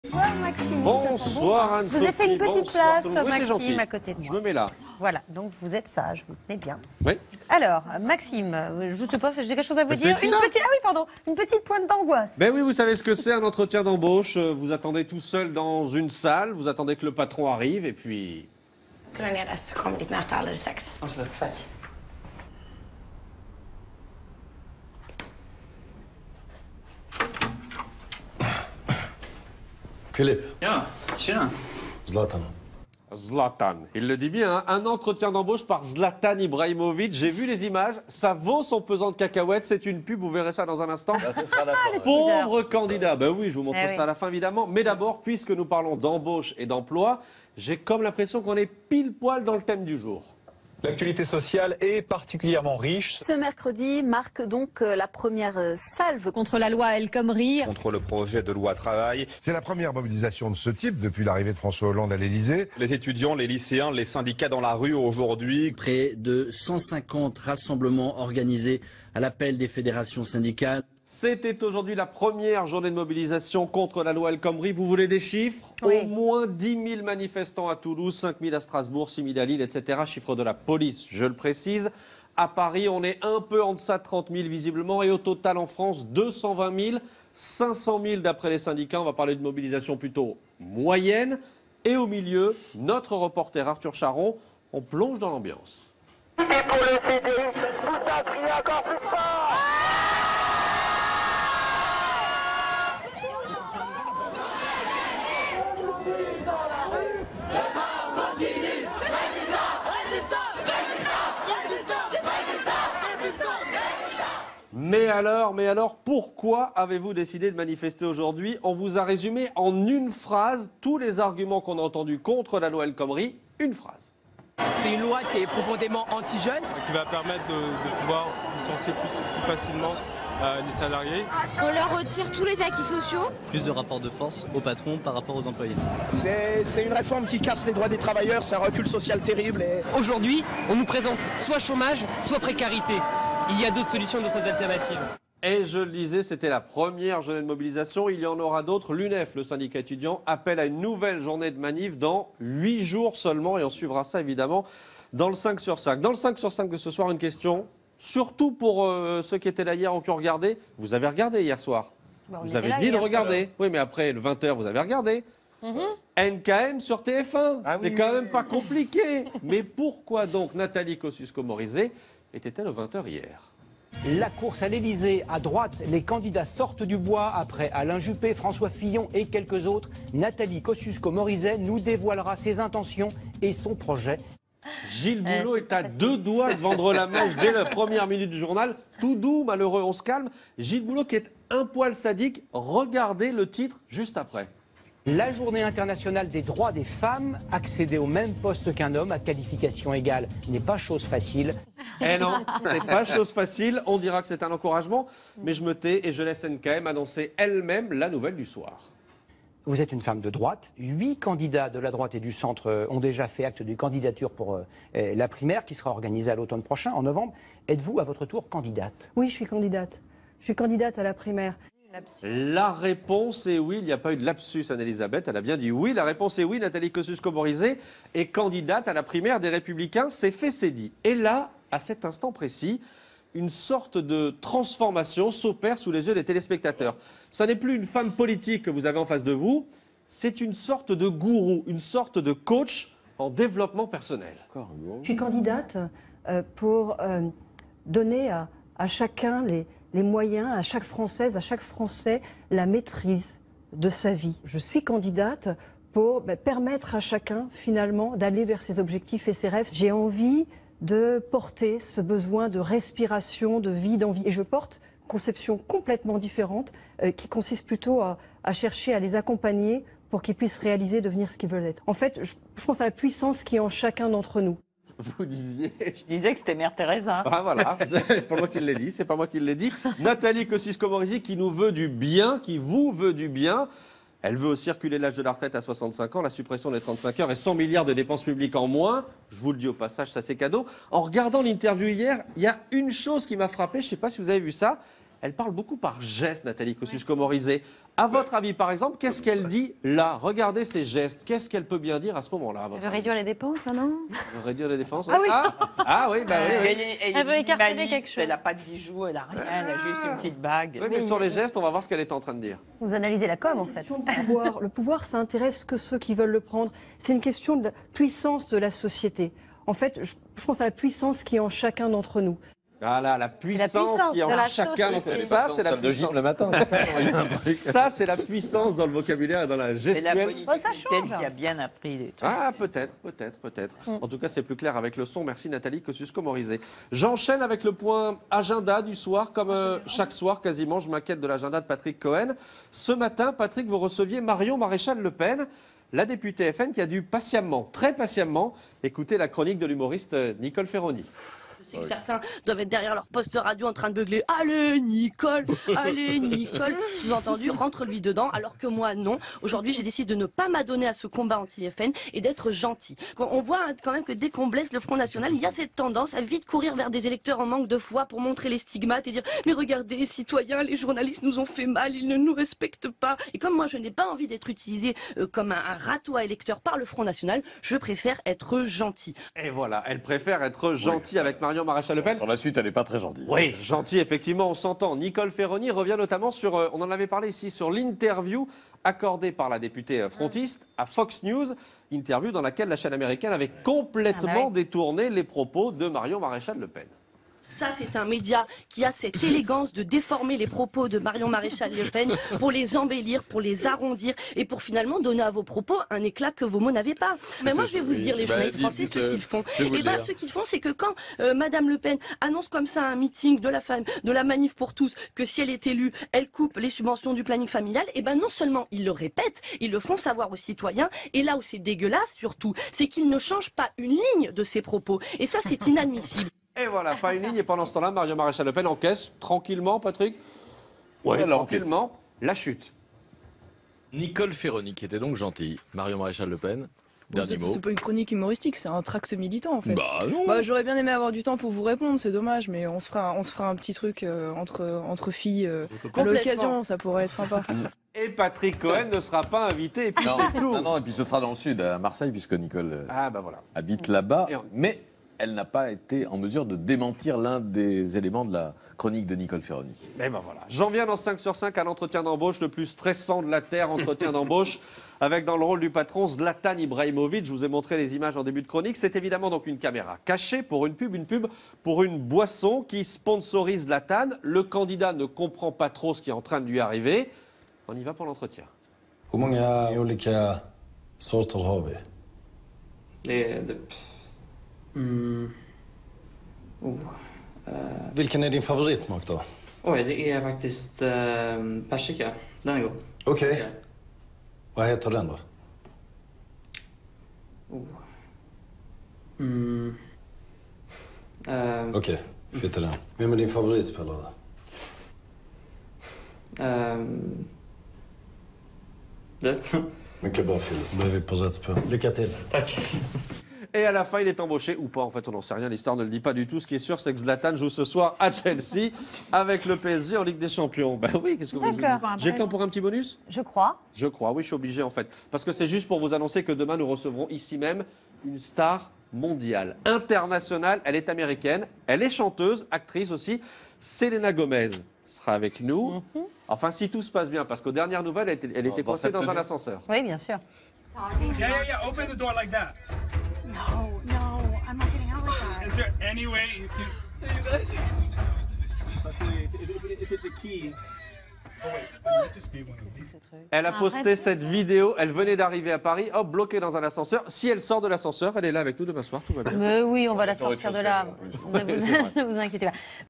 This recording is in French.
Bonsoir Maxime. Bonsoir Anne-Sophie. Vous avez fait une petite place, Oui, c'est gentil. Maxime, à côté de moi. Je me mets là. Voilà, donc vous êtes sage, vous tenez bien. Oui. Alors, Maxime, je ne sais pas si j'ai quelque chose à vous Mais dire. c'est écrit là. Une petite pointe d'angoisse. Ben oui, vous savez ce que c'est un entretien d'embauche. Vous attendez tout seul dans une salle, vous attendez que le patron arrive et puis... Så länge det så kommer ditt möte alldeles strax. Tack. Philippe, Ja, tjena. Zlatan. Zlatan, il le dit bien, hein, un entretien d'embauche par Zlatan Ibrahimovic. J'ai vu les images, ça vaut son pesant de cacahuètes, c'est une pub, vous verrez ça dans un instant. Ce sera la fin. Pauvre candidat, ben oui, je vous montre Eh ça oui. à la fin évidemment. Mais d'abord, puisque nous parlons d'embauche et d'emploi, j'ai comme l'impression qu'on est pile poil dans le thème du jour. L'actualité sociale est particulièrement riche. Ce mercredi marque donc la première salve contre la loi El Khomri. Contre le projet de loi travail. C'est la première mobilisation de ce type depuis l'arrivée de François Hollande à l'Élysée. Les étudiants, les lycéens, les syndicats dans la rue aujourd'hui. Près de 150 rassemblements organisés à l'appel des fédérations syndicales. C'était aujourd'hui la première journée de mobilisation contre la loi El Khomri. Vous voulez des chiffres? Oui. Au moins 10 000 manifestants à Toulouse, 5 000 à Strasbourg, 6 000 à Lille, etc. Chiffre de la police, je le précise. À Paris, on est un peu en deçà de 30 000 visiblement. Et au total en France, 220 000, 500 000 d'après les syndicats. On va parler de mobilisation plutôt moyenne. Et au milieu, notre reporter Arthur Charon, on plonge dans l'ambiance. Mais alors, pourquoi avez-vous décidé de manifester aujourd'hui? On vous a résumé en une phrase tous les arguments qu'on a entendus contre la loi El Khomri. Une phrase. C'est une loi qui est profondément anti-jeune. Qui va permettre de pouvoir licencier plus facilement les salariés. On leur retire tous les acquis sociaux. Plus de rapport de force au patron par rapport aux employés. C'est une réforme qui casse les droits des travailleurs, c'est un recul social terrible. Aujourd'hui, on nous présente soit chômage, soit précarité. Il y a d'autres solutions, d'autres alternatives. Et je le disais, c'était la première journée de mobilisation. Il y en aura d'autres. L'UNEF, le syndicat étudiant, appelle à une nouvelle journée de manif dans 8 jours seulement. Et on suivra ça évidemment dans le 5 sur 5. Dans le 5 sur 5 de ce soir, une question. Surtout pour ceux qui étaient là hier ou qui ont regardé. Vous avez regardé hier soir. Vous avez dit de regarder. Oui, mais après le 20h, vous avez regardé. NKM sur TF1. C'est quand même pas compliqué. Mais pourquoi donc Nathalie Kosciusko-Morizet était-elle au 20h hier? La course à l'Elysée, à droite, les candidats sortent du bois. Après Alain Juppé, François Fillon et quelques autres, Nathalie Kosciusko-Morizet nous dévoilera ses intentions et son projet. Gilles Boulot est à deux doigts de vendre la mèche dès la première minute du journal. Tout doux, malheureux, on se calme. Gilles Boulot qui est un poil sadique. Regardez le titre juste après. La journée internationale des droits des femmes, accéder au même poste qu'un homme à qualification égale n'est pas chose facile. Eh non, c'est pas chose facile. On dira que c'est un encouragement, mais je me tais et je laisse NKM annoncer elle-même la nouvelle du soir. Vous êtes une femme de droite. 8 candidats de la droite et du centre ont déjà fait acte de candidature pour la primaire qui sera organisée à l'automne prochain, en novembre. Êtes-vous à votre tour candidate? Oui, je suis candidate. Je suis candidate à la primaire. La réponse est oui. Il n'y a pas eu de lapsus, Anne-Elisabeth. Elle a bien dit oui. La réponse est oui. Nathalie Kosciusko-Morizet est candidate à la primaire des Républicains. C'est fait, c'est dit. Et là, à cet instant précis, une sorte de transformation s'opère sous les yeux des téléspectateurs. Ça n'est plus une femme politique que vous avez en face de vous. C'est une sorte de gourou, une sorte de coach en développement personnel. Je suis candidate pour donner à chacun les moyens, à chaque Française, à chaque Français, la maîtrise de sa vie. Je suis candidate pour permettre à chacun, finalement, d'aller vers ses objectifs et ses rêves. J'ai envie de porter ce besoin de respiration, de vie, d'envie. Et je porte une conception complètement différente qui consiste plutôt à chercher à les accompagner pour qu'ils puissent réaliser, devenir ce qu'ils veulent être. En fait, je pense à la puissance qui est en chacun d'entre nous. Vous disiez... Je disais que c'était Mère Teresa. Ah voilà, c'est pas moi qui l'ai dit, c'est pas moi qui l'ai dit. Nathalie Kosciusko-Morizet qui nous veut du bien, qui vous veut du bien. Elle veut aussi reculer l'âge de la retraite à 65 ans, la suppression des 35 heures et 100 milliards de dépenses publiques en moins. Je vous le dis au passage, ça c'est cadeau. En regardant l'interview hier, il y a une chose qui m'a frappé, je ne sais pas si vous avez vu ça. elle parle beaucoup par gestes, Nathalie Kosciusko-Morizet. À votre avis, par exemple, qu'est-ce qu'elle dit là? Regardez ses gestes. Qu'est-ce qu'elle peut bien dire à ce moment-là? Elle veut réduire les dépenses, là, non? Elle veut réduire les dépenses. Ah oui. Oui, bah oui. Elle veut écarter quelque chose. Elle n'a pas de bijoux, elle n'a rien, elle a juste une petite bague. Oui, mais sur les gestes, on va voir ce qu'elle est en train de dire. Vous analysez la com, en fait. Le pouvoir, ça intéresse que ceux qui veulent le prendre. C'est une question de la puissance de la société. En fait, je pense à la puissance qui est en chacun d'entre nous. Voilà, la puissance qui est en chacun d'entre nous. Ça, c'est la puissance. le matin. Ça, c'est la puissance dans le vocabulaire et dans la C'est la gestuelle. politique ça change. qui a bien appris des trucs. Ah, peut-être. En tout cas, c'est plus clair avec le son. Merci Nathalie Kosciusko-Morizet. J'enchaîne avec le point agenda du soir. Comme chaque soir, quasiment, je m'inquiète de l'agenda de Patrick Cohen. Ce matin, Patrick, vous receviez Marion Maréchal Le Pen, la députée FN qui a dû patiemment, très patiemment, écouter la chronique de l'humoriste Nicole Ferroni. C'est que certains doivent être derrière leur poste radio en train de beugler « Allez Nicole, allez Nicole !» Sous-entendu, rentre-lui dedans, alors que moi, non. Aujourd'hui, j'ai décidé de ne pas m'adonner à ce combat anti-FN et d'être gentil. On voit quand même que dès qu'on blesse le Front National, il y a cette tendance à vite courir vers des électeurs en manque de foi pour montrer les stigmates et dire « Mais regardez, citoyens, les journalistes nous ont fait mal, ils ne nous respectent pas. » Et comme moi, je n'ai pas envie d'être utilisé comme un râteau à électeurs par le Front National, je préfère être gentil. Et voilà, elle préfère être gentille avec Marion Maréchal Le Pen. Sur la suite, elle n'est pas très gentille. Oui, gentil, effectivement, on s'entend. Nicole Ferroni revient notamment sur, on en avait parlé ici, sur l'interview accordée par la députée frontiste à Fox News, interview dans laquelle la chaîne américaine avait complètement détourné les propos de Marion Maréchal Le Pen. Ça, c'est un média qui a cette élégance de déformer les propos de Marion Maréchal Le Pen pour les embellir, pour les arrondir et pour finalement donner à vos propos un éclat que vos mots n'avaient pas. Mais moi, je vais vous le dire, les journalistes français, ce qu'ils font. Et bien, ce qu'ils font, c'est que quand Madame Le Pen annonce comme ça un meeting de la Manif pour tous, que si elle est élue, elle coupe les subventions du planning familial, et ben non seulement ils le répètent, ils le font savoir aux citoyens. Et là où c'est dégueulasse, surtout, c'est qu'ils ne changent pas une ligne de ces propos. Et ça, c'est inadmissible. Et voilà, pas une ligne. Et pendant ce temps-là, Marion Maréchal Le Pen encaisse tranquillement, Patrick. Oui, tranquillement, la chute. Nicole Ferroni, qui était donc gentille. Marion Maréchal Le Pen, dernier mot. C'est pas une chronique humoristique, c'est un tract militant en fait. Bah non. J'aurais bien aimé avoir du temps pour vous répondre, c'est dommage, mais on se fera un petit truc entre filles. À l'occasion, ça pourrait être sympa. Et Patrick Cohen ne sera pas invité, et puis c'est tout. Non, et puis ce sera dans le sud, à Marseille, puisque Nicole voilà. habite là-bas. Mais elle n'a pas été en mesure de démentir l'un des éléments de la chronique de Nicole Ferroni. Et ben voilà. J'en viens dans 5 sur 5 à l'entretien d'embauche le plus stressant de la Terre, entretien d'embauche, avec dans le rôle du patron Zlatan Ibrahimovic. Je vous ai montré les images en début de chronique. C'est évidemment donc une caméra cachée pour une pub pour une boisson qui sponsorise Zlatan. Le candidat ne comprend pas trop ce qui est en train de lui arriver. On y va pour l'entretien. Hur många olika sorter har vi? Vilken är din favoritsmak då? Oj, det är faktiskt persika. Den är god. Okej. Vad heter den då? Okej, skit i den. Vem är din favoritspelare? Du. Mycket bra Phil, då är vi på rätt spår. Lycka till. Tack. Et à la fin, il est embauché ou pas. En fait, on n'en sait rien. L'histoire ne le dit pas du tout. Ce qui est sûr, c'est que Zlatan joue ce soir à Chelsea avec le PSG en Ligue des Champions. Ben oui, qu'est-ce que vous dites? J'ai qu'un pour un petit bonus? Je crois. Je crois, oui, je suis obligé en fait. Parce que c'est juste pour vous annoncer que demain, nous recevrons ici même une star mondiale, internationale. Elle est américaine, elle est chanteuse, actrice aussi. Selena Gomez sera avec nous. Enfin, si tout se passe bien, parce qu'aux dernières nouvelles, elle était coincée dans un ascenseur. Oui, bien sûr. Yeah. Open the door like that. No, I'm not getting out like that. Is there any way you can... If it's a key... Oh wait, you just gave one of these. Elle a posté cette vidéo, elle venait d'arriver à Paris, hop, bloquée dans un ascenseur. Si elle sort de l'ascenseur, elle est là avec nous demain soir, tout va bien. Mais oui, on va la sortir de là. Ne vous inquiétez pas.